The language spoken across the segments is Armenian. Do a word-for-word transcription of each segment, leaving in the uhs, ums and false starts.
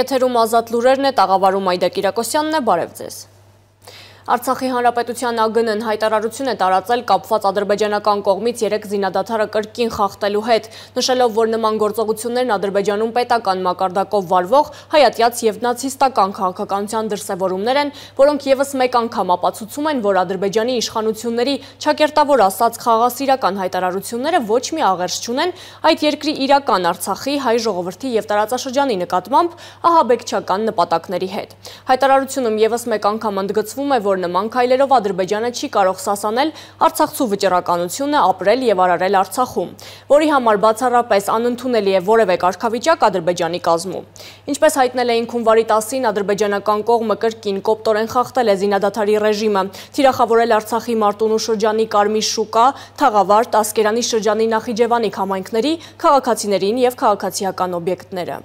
Եթերում ազատ լուրերն է, տաղավարում Այդա Կիրակոսյանն է, բարև ձեզ։ Արցախի հանրապետության ԱԳՆ-ն հայտարարություն է տարածել կապված ադրբեջանական կողմից երեք զինադադարը կրկին խախտելու հետ, նշելով, որ նման գործողություններն Ադրբեջանում պետական մակարդակով վարվող հայատյաց և նացիստական քաղաքականության դրսևորումներ են, որոնք ևս մեկ անգամ ապացուցում են, որ Ադրբեջանի իշխանությունների ճակերտավոր ասած խաղաղասիրական հայտարարությունները ոչ մի աղերս չունեն այդ երկրի իրական Արցախի, հայ ժողովրդի և տարածաշրջանի նկատմամբ ահաբեկչական նպատակների հետ։ Հայտարարությունում ևս մեկ անգամ ընդգծվում է, որ նման քայլերով Ադրբեջանը չի կարող սասանել Արցախցու վճռականությունը ապրել և արարել Արցախում, որի համար բացառապես անընդունելի է որևէ կարգավիճակ Ադրբեջանի կազմում։ Ինչպես հայտնել էին հունվարի տասին, ադրբեջանական կողմը կրկին կոպտորեն խախտել է զինադադարի ռեժիմը, թիրախավորել Արցախի Մարտունու շրջանի Կարմիր շուկա, Թաղավարտ, Ասկերանի շրջանի Նախիջևանիկ համայնքների քաղաքացիներին և քաղաքացիական օբյեկտները։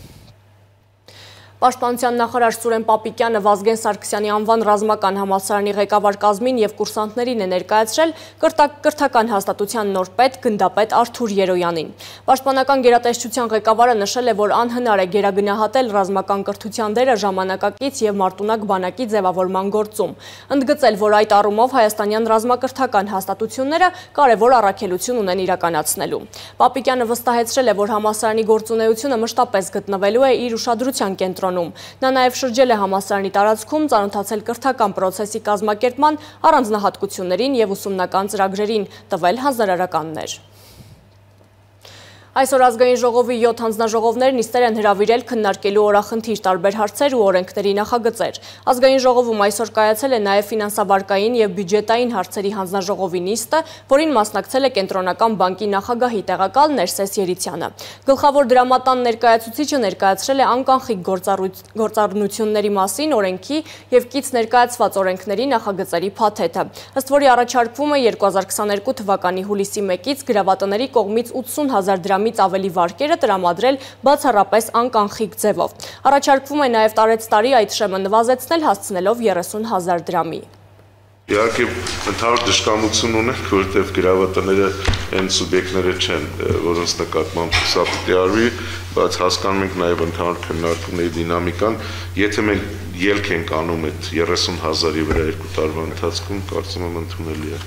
Պաշտպանության նախարար Սուրեն Պապիկյանը Վազգեն Սարգսյանի անվան ռազմական համալսարանի ղեկավար կազմին և կուրսանտներին է ներկայացրել կրթական հաստատության նոր պետ գնդապետ Արթուր Երոյանին։ Պաշտպանական գերատեսչության ղեկավարը նշել է, որ անհնար է գերագնահատել ռազմական կրթության դերը ժամանակակից և մարտունակ բանակի ձևավորման գործում, ընդգծել, որ այդ առումով հայաստանյան ռազմակրթական հաստատությունները կարևոր առաքելություն ունեն իրականացնելու։ Պապիկյանը վստահեցրել է, որ համալսարանի գործունեությունը մշտապես գտնվելու է իր ուշադրության կենտրոնում։ Նա նաև շրջել է համալսարանի տարածքում, ծանոթացել կրթական պրոցեսի կազմակերպման առանձնահատկություններին և ուսումնական ծրագրերին, տվել հանձնարարականներ։ Այսօր ազգային ժողովի յոթ հանձնաժողովներ նիստեր են հրավիրել քննարկելու օրախնդիր տարբեր հարցեր ու օրենքների նախագծեր։ Ազգային ժողովում այսօր կայացել է նաև ֆինանսավարկային և բյուջետային հարցերի հանձնաժողովի նիստը, որին մասնակցել է Կենտրոնական բանկի նախագահի տեղակալ Ներսես Երիցյանը։ Գլխավոր դրամատան ներկայացուցիչը ներկայացրել է անկանխիկ գործառնությունների մասին օրենքի և կից ներկայացված օրենքների նախագծերի փաթեթը, ըստ որի առաջարկվում է երկու հազար քսաներկու թվականի հուլիսի մեկից գրավատների կողմից ութսուն հազար դրամից ավելի վարկերը տրամադրել բացառապես անկանխիկ ձևով։ Առաջարկվում է նաև տարեց տարի այդ շեմը նվազեցնել, հասցնելով երեսուն հազար դրամի։ Իհարկե ընդհանուր դժկամություն ունենք, որովհետև գրավատները այն սուբյեկտները չեն, որոնց նկատմամբ սա պիտի արվի, բայց հասկանում ենք նաև ընդհանուր քննարկումների դինամիկան, եթե մենք ելք ենք անում այդ երեսուն հազարի վրա երկու տարվա ընթացքում, կարծում եմ ընդունելի է։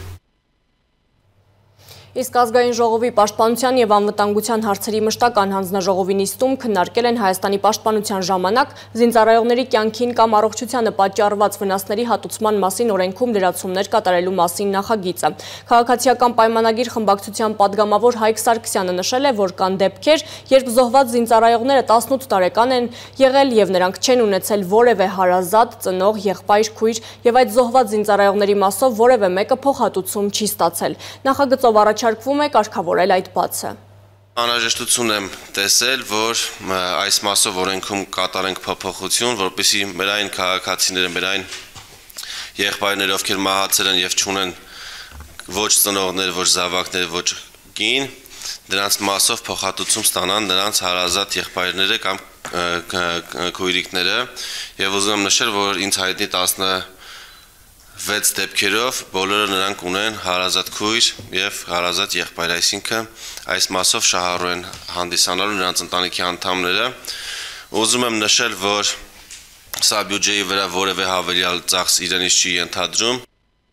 Իսկ ազգային ժողովի պաշտպանության և անվտանգության հարցերի մշտական հանձնաժողովի նիստում քննարկել են Հայաստանի պաշտպանության ժամանակ զինծառայողների կյանքին կամ առողջությանը պատճառված վնասների հատուցման մասին օրենքում լրացումներ կատարելու մասին նախագիծը։ Քաղաքացիական պայմանագիր խմբակցության падգամավոր Հայկ Սարգսյանը նշել է, որ կան դեպքեր, երբ զոհված զինծառայողները տասնութ տարեկան են եղել և նրանք չեն ունեցել որևէ հարազատ, ծնող, եղբայր, քույր և այդ զոհված զինծառայողների մասով որևէ մեկը փոխհատուցում չի ստացել։ Նախագծով առաջարկվում է կարգավորել այդ բացը։ Անհրաժեշտություն եմ տեսել, որ այս մասով օրենքում կատարենք փոփոխություն, որպեսզի մեր այն քաղաքացիները, մեր այն եղբայրները, ովքեր մահացել են և չունեն ոչ ծնողներ, ոչ զավակներ, ոչ կին, դրանց մասով փոխհատուցում ստանան նրանց հարազատ եղբայրները կամ քույրիկները, եւ ուզում եմ նշել, որ ինձ հայտնի տասնվեց դեպքերով բոլորը նրանք ունեն հարազատ քույր եւ հարազատ եղբայր, այսինքն այս մասով շահառու են հանդիսանալու նրանց ընտանիքի անդամները։ Ուզում եմ նշել, որ սա բյուջեի վրա որևէ հավելյալ ծախս իրենից չի ենթադրում։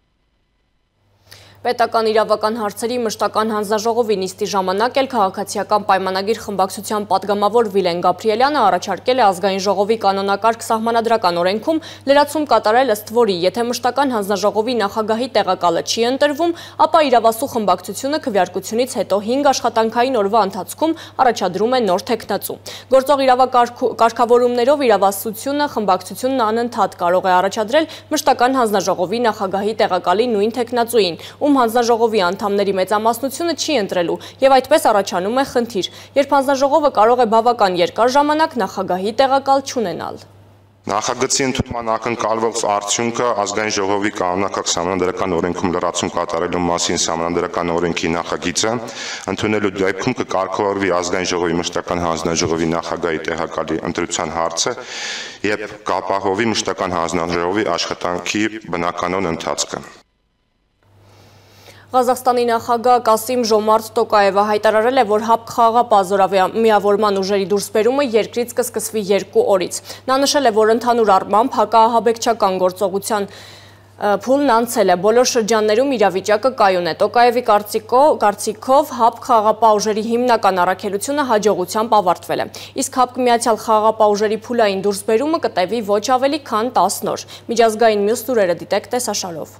Պետական իրավական հարցերի մշտական հանձնաժողովի նիստի ժամանակ էլ քաղաքացիական պայմանագիր խմբակցության падգամավոր Վիլեն Գաբրիելյանը առաջարկել է ազգային ժողովի կանոնակարգ սահմանադրական օրենքում լրացում կատարել, ըստ որի, եթե մշտական հանձնաժողովի նախագահի տեղակալը չի ընտրվում, ապա իրավասու խմբակցությունը քվեարկությունից հետո հինգ աշխատանքային օրվա ընթացքում առաջադրում է նոր թեկնածու։ Գործող իրավակարգավորումներով իրավասությունը խմբակցությունն անընդհատ կարող է առաջադրել մշտական հանձնաժողովի նախագահի տեղակալի նույն թեկնածուին, ում հանձնաժողովի անդամների մեծամասնությունը չի ընտրելու, եւ այդպես առաջանում է խնդիր, երբ հանձնաժողովը կարող է բավական երկար ժամանակ նախագահի տեղակալ չունենալ։ Նախագծի ընդունման ակնկալվող արդյունքը ազգային ժողովի կանոնակարգ սահմանադրական օրենքում լրացում կատարելու մասին սահմանադրական օրենքի նախագիծը ընդունելու դեպքում կկարգավորվի ազգային ժողովի մշտական հանձնաժողովի նախագահի տեղակալի ընտրության հարցը եւ կապահովի մշտական հանձնաժողովի աշխատանքի բնականոն ընթացքը։ Ղազախստանի նախագահ Կասիմ Ժոմարթ Տոկաևը հայտարարել է, որ ՀԱՊԿ խաղաղ միավորման ուժերի դուրսբերումը երկրից կսկսվի երկու օրից։ Նա նշել է, որ ընդհանուր առմամբ հակահաբեկչական գործողության փուլն անցել է, բոլոր շրջաններում իրավիճակը կայուն է։ Տոկաևի կարծիքով ՀԱՊԿ խաղաղապահ ուժերի հիմնական առաքելությունը հաջողությամբ ավարտվել է։ Իսկ ՀԱՊԿ միացյալ խաղաղապահ ուժերի փուլային դուրսբերումը կտևի ոչ ավելի քան տասն օր։ Միջազգային մյուս լուրերը դիտեք տեսաշարով։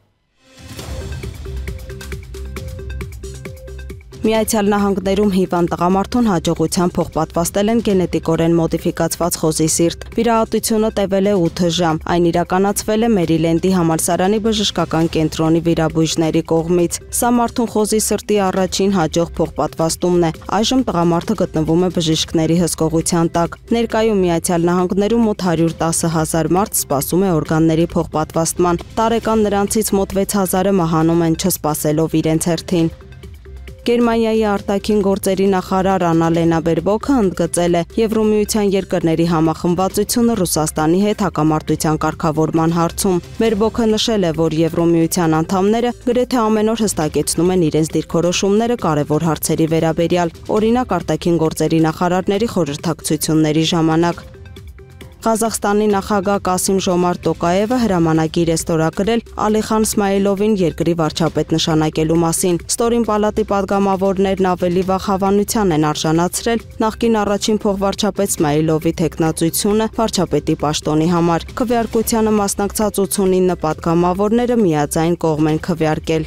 Միացյալ Նահանգներում հիվանդ տղամարդուն հաջողությամբ փոխպատվաստել են գենետիկորեն մոդիֆիկացված խոզի սիրտ։ Վիրահատությունը տևել է ութ ժամ։ Այն իրականացվել է Մերիլենդի համալսարանի բժշկական կենտրոնի վիրաբույժների կողմից։ Սա մարդուն խոզի սրտի առաջին հաջող փոխպատվաստումն է։ Այժմ տղամարդը գտնվում է բժիշկների հսկողության տակ։ Ներկայում Միացյալ Նահանգներում մոտ հարյուր տասը հազար մարդ սպասում է օրգանների փոխպատվաստման։ Տարեկան նրանցից մոտ վեց հազարը մահանում են չսպասելով իրենց հերթին։ Գերմանիայի արտաքին գործերի նախարար Աննալենա Բերբոքը ընդգծել է Եվրոմիության երկրների համախմբվածությունը Ռուսաստանի հետ հակամարտության կարգավորման հարցում։ Բերբոքը նշել է, որ Եվրոմիության անդամները գրեթե ամեն օր հստակեցնում են իրենց դիրքորոշումները կարևոր հարցերի վերաբերյալ, օրինակ արտաքին գործերի նախարարների խորհրդակցությունների ժամանակ։ Ղազախստանի նախագահ Կասիմ Ժոմարթ Տոկաևը հրամանագիր է ստորագրել Ալիխան Սմայիլովին երկրի վարչապետ նշանակելու մասին։ Ստորին պալատի պատգամավորներն ավելի վաղ հավանության են արժանացրել նախկին առաջին փոխվարչապետ Սմայիլովի թեկնածությունը վարչապետի պաշտոնի համար։ Քվեարկությանը մասնակցած ութսունինը պատգամավորները միաձայն կողմ են քվեարկել։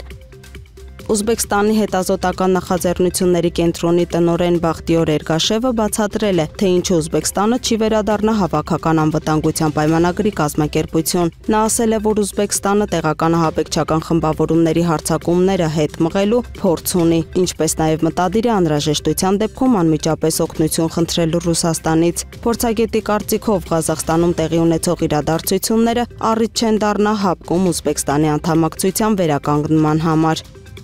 Ուզբեկստանի հետազոտական նախաձեռնությունների կենտրոնի տնօրեն Բախտիոր Էրգաշևը բացատրել է, թե ինչու Ուզբեկստանը չի վերադառնա հավաքական անվտանգության պայմանագրի կազմակերպություն։ Նա ասել է, որ Ուզբեկստանը տեղական ահաբեկչական խմբավորումների հարձակումները հետ մղելու փորձ ունի, ինչպես նաև մտադիր է անհրաժեշտության դեպքում անմիջապես օգնություն խնդրել Ռուսաստանից։ Փորձագետի կարծիքով Ղազախստանում տեղի ունեցող իրադարձությունները առիթ չեն դառնա ՀԱՊԿ-ում Ուզբեկստանի անդամակցության վերականգնման համար։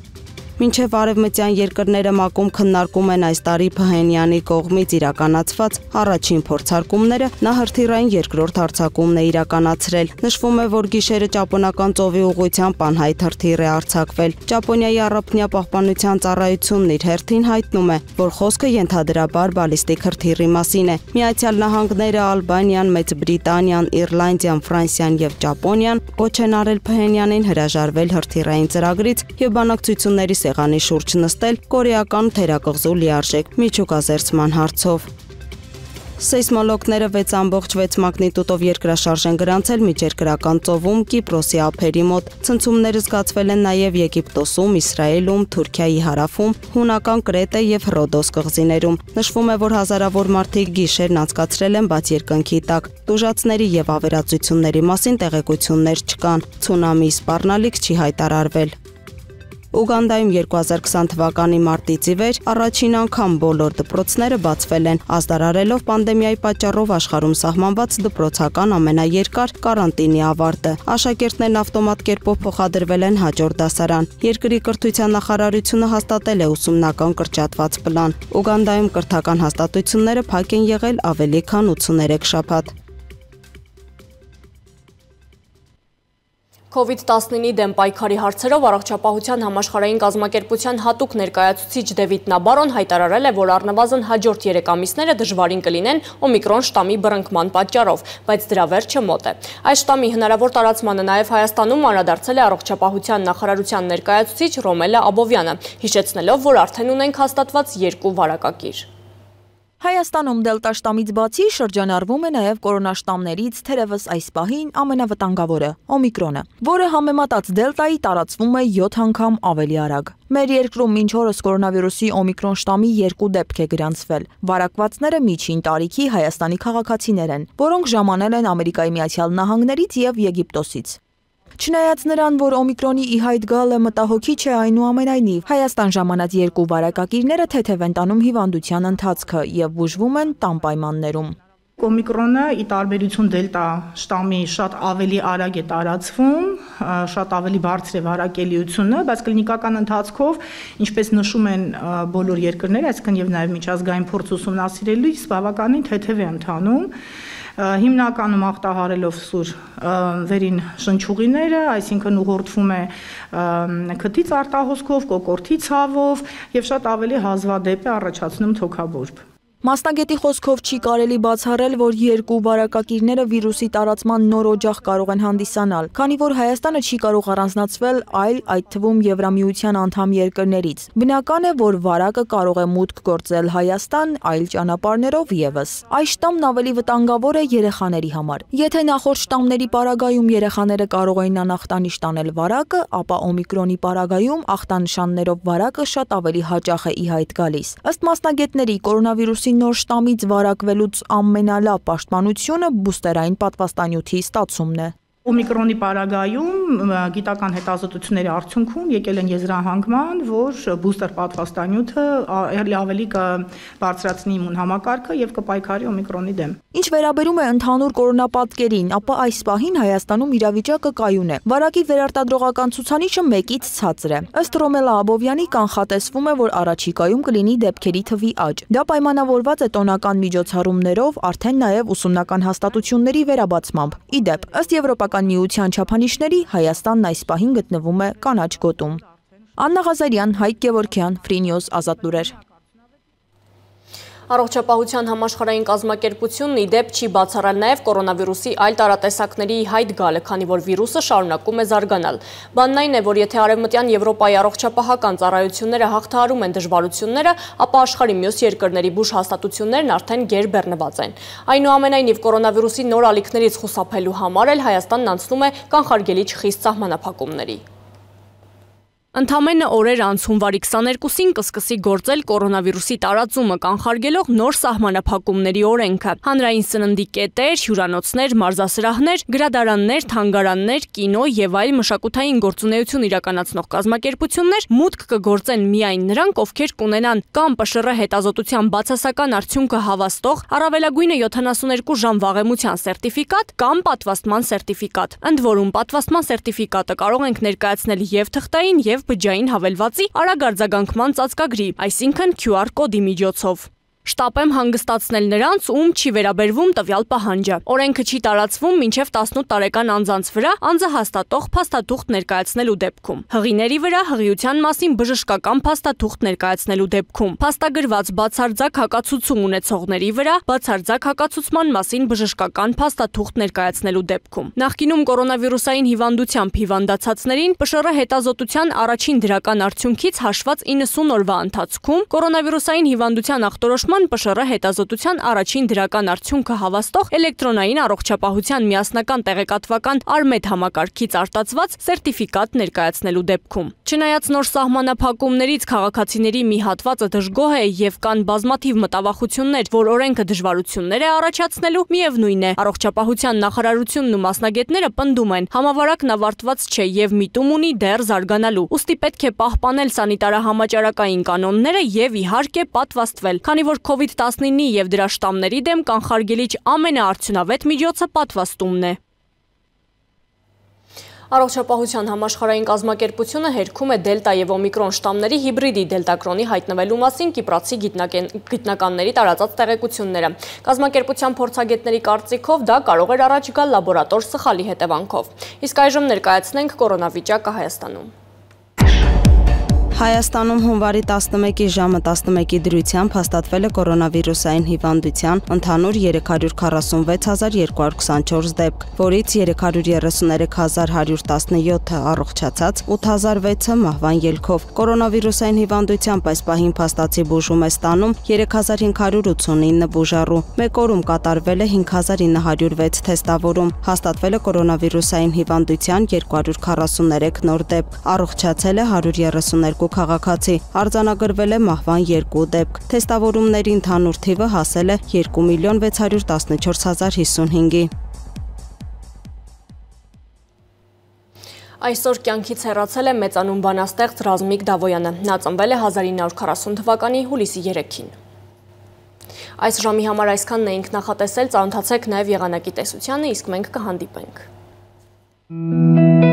Մինչև արևմտյան երկրները ՄԱԿ-ում քննարկում են այս տարի Փհենյանի կողմից իրականացված առաջին փորձարկումները, նա հրթիռային երկրորդ հարձակումն է իրականացրել։ Նշվում է, որ գիշերը ճապոնական ծովի ուղղությամբ անհայտ հրթիռ է արձակվել։ Ճապոնիայի առափնյա պահպանության ծառայությունն իր հերթին հայտնում է, որ խոսքը ենթադրաբար բալիստիկ հրթիռի մասին է։ Միացյալ Նահանգները, Ալբանիան, Մեծ Բրիտանիան, Իռլանդիան, Ֆրանսիան եւ Ճապոնիան կոչ են արել Փհենյանին հրաժարվել հրթիռային ծրագրից եւ բանակցությունների սեղանի շուրջ նստել կորեական թերակղզու լիարժեք միջուկազերծման հարցով։ Սեյսմոլոգները վեց ամբողջ վեց մագնիտուդով երկրաշարժ են գրանցել միջերկրական ծովում Կիպրոսի ափերի մոտ։ Ցնցումները զգացվել են նաև Եգիպտոսում, Իսրայելում, Թուրքիայի հարավում, հունական Կրետե եւ Հռոդոս կղզիներում։ Նշվում է, որ հազարավոր մարդիկ գիշերն անցկացրել են բաց երկնքի տակ։ Տուժածների եւ ավերածությունների մասին տեղեկություններ չկան։ Ցունամի սպառնալիք չի հայտարարվել։ Ուգանդայում երկու հազար քսան թվականի մարտից ի վեր առաջին անգամ բոլոր դպրոցները բացվել են, ազդարարելով պանդեմիայի պատճառով աշխարհում սահմանված դպրոցական ամենաերկար կարանտինի ավարտը։ Աշակերտներն ավտոմատ կերպով փոխադրվել են հաջորդ դասարան։ Երկրի կրթության նախարարությունը հաստատել է ուսումնական կրճատված պլան։ Ուգանդայում կրթական հաստատությունները փակ են եղել ավելի քան ութսուներեք շաբաթ։ Կովիդ տասնինի դեմ պայքարի հարցերով առողջապահության համաշխարհային կազմակերպության հատուկ ներկայացուցիչ Դեվիդ Նաբարոն հայտարարել է, որ առնվազն հաջորդ երեք ամիսները դժվարին կլինեն օմիկրոն շտամի բռնկման պատճառով, բայց դրա վերջը մոտ է։ Այս շտամի հնարավոր տարածմանը նաև Հայաստանում անդրադարձել է առողջապահության նախարարության ներկայացուցիչ Ռոմելա Աբովյանը, հիշեցնելով, որ արդեն ունենք հաստատված երկու վարակակիր։ Հայաստանում դելտա շտամից բացի շրջանառվում է նաև կորոնաշտամներից թերևս այս պահին ամենավտանգավորը՝ օմիկրոնը, որը համեմատած դելտայի տարածվում է յոթ անգամ ավելի արագ։ Մեր երկրում մինչ օրս կորոնավիրուսի օմիկրոն շտամի երկու դեպք է գրանցվել։ Վարակվածները միջին տարիքի Հայաստանի քաղաքացիներ են, որոնք ժամանել են Ամերիկայի Միացյալ Նահանգներից եւ Եգիպտոսից։ Չնայած նրան, որ օմիկրոնի ի հայտ գալը մտահոգիչ է, այնուամենայնիվ Հայաստան ժամանած երկու վարակակիրները թեթև են տանում հիվանդության ընթացքը եւ բուժվում են տան պայմաններում։ Օմիկրոնը ի տարբերություն դելտա շտամի շատ ավելի արագ է տարածվում, շատ ավելի բարձր է վարակելիությունը, բայց կլինիկական ընթացքով, ինչպես նշում են բոլոր երկրները, այսինքն եւ նաեւ միջազգային փորձ ուսումնասիրելիս, բավականին թեթև է ընթանում։ հիմնականում ախտահարելով սուր վերին շնչուղիները, այսինքն ուղղորդվում է քթից արտահոսքով, կոկորդի ցավով եւ շատ ավելի հազվադեպ է առաջացնում թոքաբորբ։ Մասնագետի խոսքով չի կարելի բացառել, որ երկու վարակակիրները վիրուսի տարածման նոր օջախ կարող են հանդիսանալ, քանի որ Հայաստանը չի կարող առանձնացվել այլ, այդ թվում Եվրամիության անդամ երկրներից։ Բնական է, որ վարակը կարող է մուտք գործել Հայաստան այլ ճանապարհներով եւս։ Այս շտամն ավելի վտանգավոր է երեխաների համար։ Եթե նախորդ շտամների պարագայում երեխաները կարող էին անախտանիշ տանել վարակը, ապա օմիկրոնի պարագայում ախտանշաններով վարակը շատ ավելի հաճախ է ի հայտ գալիս։ Ըստ մասնագետների, կորոնավիրուսի նոր շտամից վարակվելուց ամենալավ պաշտպանությունը բուստերային պատվաստանյութի ստացումն է։ Օմիկրոնի պարագայում գիտական հետազոտությունների արդյունքում եկել են եզրահանգման, որ բուստեր պատվաստանյութը ավելի կբարձրացնի իմուն համակարգը եւ կպայքարի օմիկրոնի դեմ։ Ինչ վերաբերում է ընդհանուր կորոնապատկերին, ապա այս պահին Հայաստանում իրավիճակը կայուն է։ Վարակի վերարտադրողական ցուցանիշը մեկից ցածր է։ Ըստ Ռոմելա Աբովյանի կանխատեսվում է, որ առաջիկայում կլինի դեպքերի թվի աճ։ Դա պայմանավորված է տոնական միջոցառումներով, արդեն նաեւ ուսումնական հաստատությունների վերաբացմամբ։ Իդեպ, ըստ Եվրոպական Միության չափանիշների Հայաստանն այս պահին գտնվում է կանաչ գոտում։ Աննա Ղազարյան, Հայկ Գևորգյան, Freenews, Ազատ լուրեր։ Առողջապահության համաշխարհային կազմակերպությունն ի դեպ չի բացառել նաև կորոնավիրուսի այլ տարատեսակների հայտ գալը, քանի որ վիրուսը շարունակում է զարգանալ։ Բանն այն է, որ եթե Արևմտյան Եվրոպայի առողջապահական ծառայությունները հաղթահարում են դժվարությունները, ապա աշխարհի մյուս երկրների բուժ հաստատություններն արդեն գերբեռնված են։ Այնուամենայնիվ, կորոնավիրուսի նոր ալիքներից խուսափելու համար էլ Հայաստանն անցնում է կանխարգելիչ խիստ սահմանափակումների։ Ընդամենը օրեր անց հունվարի քսաներկուսին կսկսի գործել կորոնավիրուսի տարածումը կանխարգելող նոր սահմանափակումների օրենքը։ Հանրային սննդի կետեր, հյուրանոցներ, մարզասրահներ, գրադարաններ, թանգարաններ, կինո եւ այլ մշակութային գործունեություն իրականացնող կազմակերպություններ մուտք կգործեն միայն նրանք, ովքեր կունենան կամ ՊՇՌ հետազոտության բացասական արդյունքը հավաստող առավելագույնը յոթանասունեքու ժամ վաղեմության սերտիֆիկատ կամ պատվաստման սերտիֆիկատ։ Ընդ որում պատվաստման սերտիֆիկատը կարող ենք ներկայացնել եւ թղթային եւ բջջային հավելվածի արագ արձագանքման ծածկագրի, այսինքն Q R կոդի միջոցով։ Շտապ եմ հանգստացնել նրանց, ում չի վերաբերվում տվյալ պահանջը։ Օրենքը չի տարածվում մինչև տասնութ տարեկան անձանց վրա անձը հաստատող փաստաթուղթ ներկայացնելու դեպքում։ Հղիների վրա հղիության մասին բժշկական փաստաթուղթ ներկայացնելու դեպքում։ Փաստագրված բացարձակ հակացուցում ունեցողների վրա բացարձակ հակացուցման մասին բժշկական փաստաթուղթ ներկայացնելու դեպքում։ Նախկինում կորոնավիրուսային հիվանդությամբ հիվանդացածներին ՊՇՌ հետազոտության առաջին դրական արդյունքից հաշված իննսուն օրվա ընթացքում կորոնավիրուսային հիվանդության ախտորոշման ՊՇՌ հետազոտության առաջին դրական արդյունքը հավաստող էլեկտրոնային առողջապահության միասնական տեղեկատվական արմետ համակարգից արտացված սերտիֆիկատ ներկայացնելու դեպքում։ Չնայած նոր սահմանափակումներից քաղաքացիների մի հատվածը դժգոհ է եւ կան բազմաթիվ մտավախություններ, որ օրենքը դժվարություններ է առաջացնելու, միևնույն է, առողջապահության նախարարությունն ու մասնագետները պնդում են, համավարակն ավարտված չէ եւ միտում ունի դեռ զարգանալու։ Ուստի պետք է պահպանել սանիտարահամաճարակային կանոնները եւ իհարկե պատվաստվել, քանի որ COVID տասնինը եւ դրա շտամների դեմ կանխարգելիչ ամենաարդյունավետ միջոցը պատվաստումն է։ Առողջապահության համաշխարհային կազմակերպությունը հերքում է դելտա եւ օմիկրոն շտամների հիբրիդի դելտակրոնի հայտնվելու մասին կիպրացի գիտնականների տարածած տեղեկությունները։ Կազմակերպության փորձագետների կարծիքով դա կարող էր առաջ գալ լաբորատոր սխալի հետևանքով։ Իսկ այժմ ներկայացնենք կորոնավիճակը Հայաստանում։ Հայաստանում հունվարի տասնմեկի ժամը տասնմեկի դրությամբ հաստատվել է կորոնավիրուսային հիվանդության ընդհանուր երեք հարյուր քառասունվեց հազար երկու հարյուր քսանչորս դեպք, որից երեք հարյուր երեսուներեք հազար հարյուր տասնյոթը առողջացած, ութ հազար վեցը մահվան ելքով։ Կորոնավիրուսային հիվանդությամբ այս պահին փաստացի բուժում է ստանում երեք հազար հինգ հարյուր ութսունինը բուժառու։ Մեկ օրում կատարվել է հինգ հազար ինը հարյուր վեց թեստավորում։ Հաստատվել է կորոնավիրուսային հիվանդության երկու հարյուր քառասուներեք նոր դեպք։ Առողջացել է հարյուր երեսուներկու քաղաքացի, արձանագրվել է մահվան երկու դեպք։ Թեստավորումների ընդհանուր թիվը հասել է երկու միլիոն վեց հարյուր տասնչորս հազար հիսունհինգի։ Այսօր կյանքից հեռացել է մեծանուն բանաստեղծ Ռազմիկ Դավոյանը։ Նա ծնվել է հազար ինը հարյուր քառասուն թվականի հուլիսի երեքին։ Այս ժամի համար այսքանն էինք նախատեսել, ծանոթացեք նաև եղանակի տեսությանը, իսկ մենք կհանդիպենք։